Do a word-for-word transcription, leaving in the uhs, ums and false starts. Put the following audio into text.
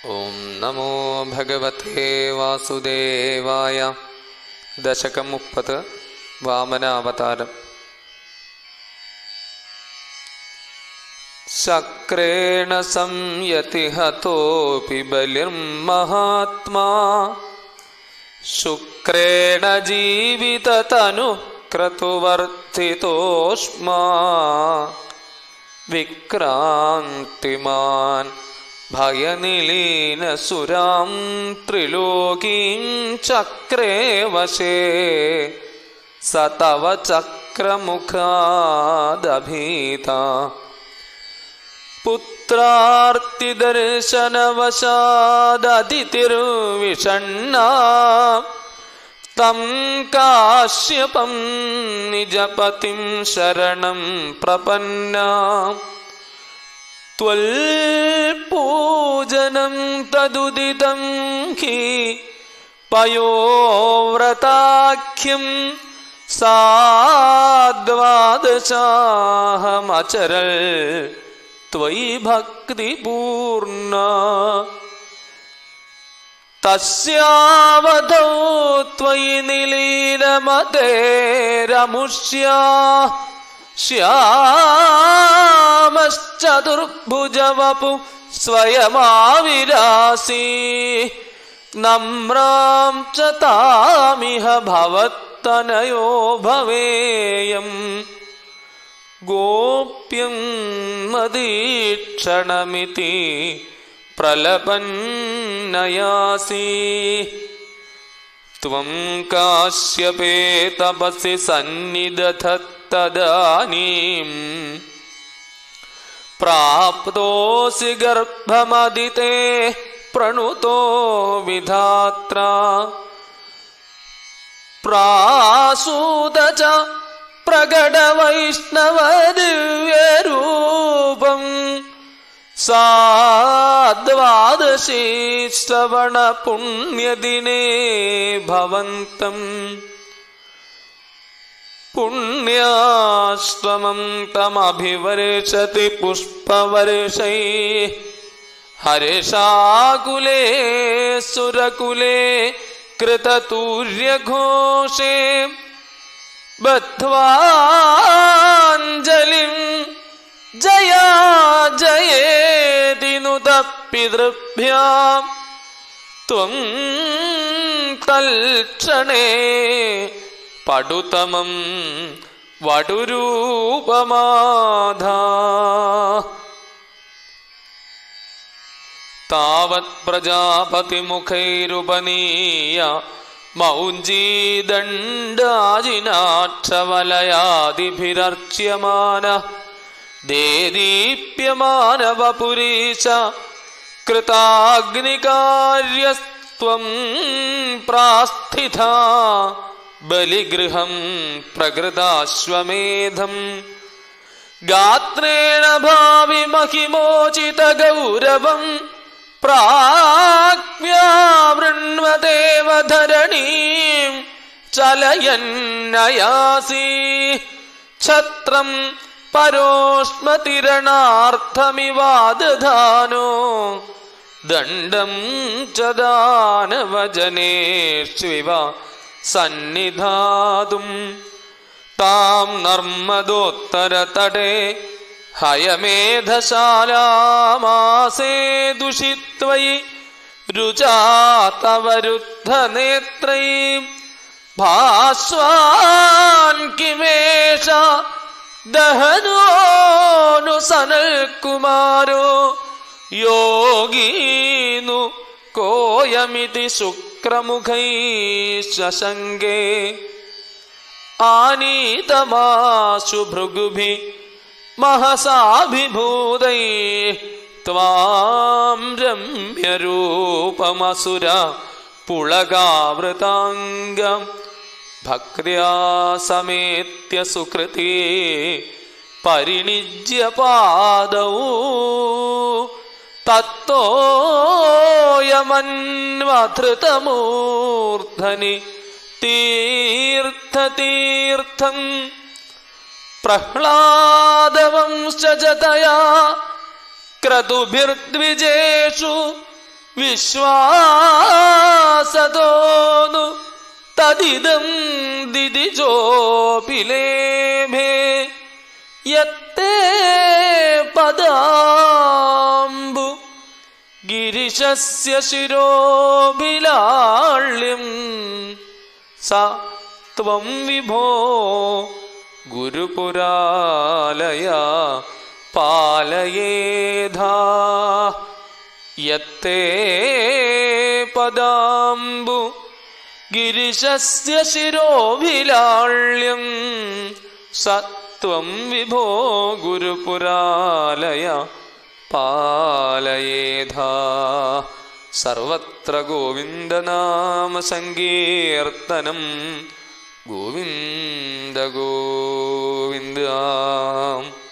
ഓം നമോ ഭഗവതേ വാസുദേവായ. ദശകം മുപ്പത്. വാമനാവതാരം. ശക്രേണ സംയതി ഹതോപി ബലിർമഹാത്മാ ശുക്രേണ ജീവിതതനു ക്രതുവർത്തിതോഷ്മാ വിക്രാന്തിമാൻ ഭയനിലീനസുരാം ത്രിലോകീം ചക്രേ വശേ സ തവ ചക്രമുഖാദഭീത പുത്രാർത്തിദർശനവശാദതിർവിഷണ്ണാ തം കാശ്യപം നിജപതിം ശരണം പ്രപന്നാ ത്വൽപൂജനം തദുദിതം ഹി പയോവ്രതാഖ്യം സാദ്വാദശാഹമചരൽ ത്വയി ഭക്തിപൂർണ തസ്യാവധൗ ത്വയി നിലീനമതേരമുഷ്യാ ശ്യാമശ്ചതുർഭുജവപു സ്വയമാവിരാസി നമ്രാം ച താമിഹ ഭവത്തനയോ ഭവേയം ഗോപ്യം മദീക്ഷണമിതി പ്രലപന്നയാസി ത്വം കാശ്യപേ തപസി സന്നിദധത്തദാനീം പ്രാപ്തോസി ഗർഭമദിതേ പ്രണുതോ വിധാത്ര പ്രാസൂത ച പ്രകടവൈഷ്ണവദിവ്യരൂപം സാദ്വാദശീ ശ്രവണ പുണ്യദിനേ ഭവന്തം പുണ്യാശ്രമം തമഭിവർഷതി പുഷ്പവർഷൈ ഹർഷാകുലേ സുരകുലേ കൃതതൂര്യഘോഷേ ബദ്ധ്വാഞ്ജലിം ജയാ ജയേതി നുത പിതൃഭ്യാം ത്വം തൽക്ഷണേ പടുതമം വടുരൂപമാധാ താവത് പ്രജാപതിമുഖൈരുപനീയ മൗഞ്ജീദണ്ഡാജിനാക്ഷവലയാദിഭിരർച്യമാന ദേദീപ്യമാനവപുരീശ കൃതാഗ്നികാര്യസ്ത്വം പ്രാസ്ഥിതാ ബലിഗൃഹം പ്രകൃതാശ്വമേധം ഗാത്രേണ ഭാവി മഹിമോചിത ഗൗരവം പ്രാജ്ഞാവൃണ്വദേവ ധരണീം ചലയന്നയാസി ഛത്രം പരോഷ്മതിരണാർത്ഥമിവാദധാനോ ദണ്ഡം ച ദാനവജനേഷ്വിവ സന്നിധാതും താം നർമ്മദോത്തരതടേ ഹയമേധശാലാമാസേ ദുഷിത്വയി രുചാതവരുദ്ധനേത്രൈ ഭാസ്വാൻ കിമേഷ ദഹനോനു സനൽകുമാരോ യോഗീനു കോയമിതി ശുക്രമുഖൈ ശശങ്കേ ആനീതമാശു ഭൃഗുഭി മഹസാഭിഭൂതൈ ത്വാം രമ്യരൂപമസുര പുളകാവൃതാംഗം ഭക്ത്യാ സമേത്യ സുകൃതി പരിണിജ്യ പാദൗ തത്തോയമന്വധൃതമൂർധനി തീർത്ഥതീർത്ഥം പ്രഹ്ലാദവംശജതയാ ക്രതുഭിർദ്വിജേഷു വിശ്വാസതോന്നു തദിദം ദിദിജോപിലേഭേ യത്തേ പദാംബു ഗിരിശസ്യ ശിരോഭിലാള്യം സ ത്വം വിഭോ ഗുരുപുരാലയ പാലയേധാ യത്തേ പദാംബു ഗിരിശസ്യ ശിരോഭിലാള്യം സ ത്വം വിഭോ ഗുരുപുരാലയ പാലയേധാ. സർവത്ര ഗോവിന്ദനാമ സങ്കീർത്തനം. ഗോവിന്ദ ഗോവിന്ദ.